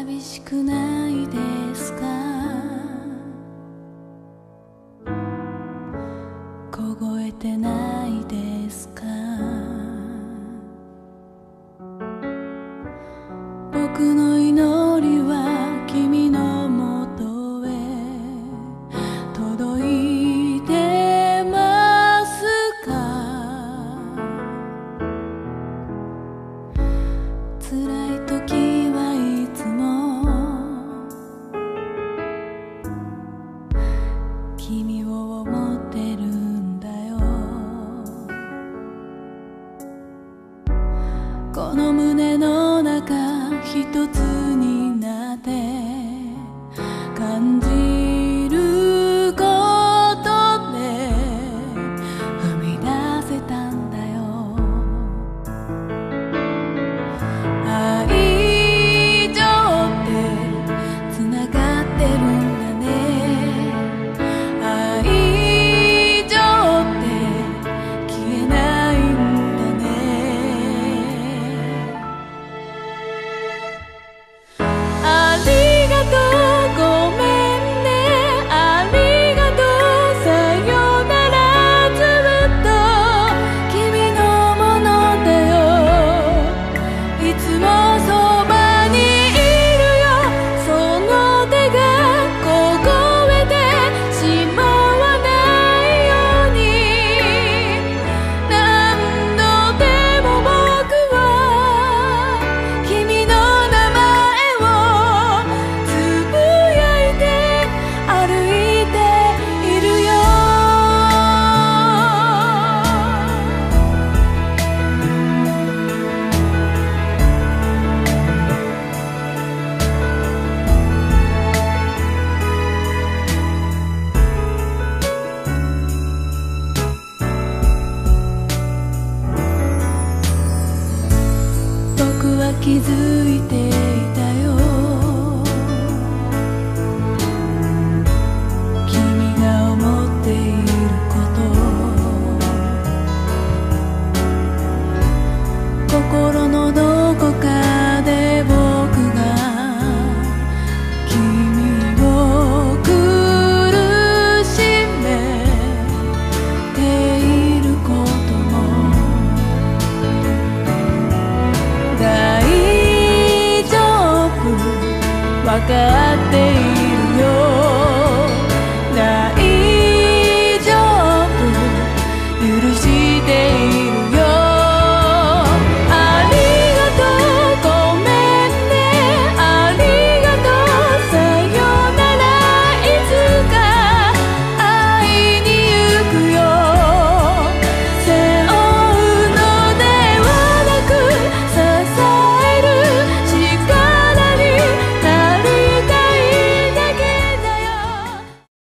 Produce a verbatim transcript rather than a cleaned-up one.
寂しくないですか？凍えてないですか？僕の祈りは君のもとへ届いてますか？辛い時はいつも君を思ってるんだよ。この胸の中一つになって感じることで踏み出せたんだよ。愛情ってつながってるんだね。愛情って消えないんだね。ありがとう、ごめんね、ありがとう、さよなら、ずっと君のものだよ。いつもそばにいるよ。その手が凍えてしまわないように、何度でも僕は君の名前をつぶやいて歩いているよ。僕は気づいていたよ。君が思っていること、心のどこかで僕が君を苦しめていることも大丈夫、わか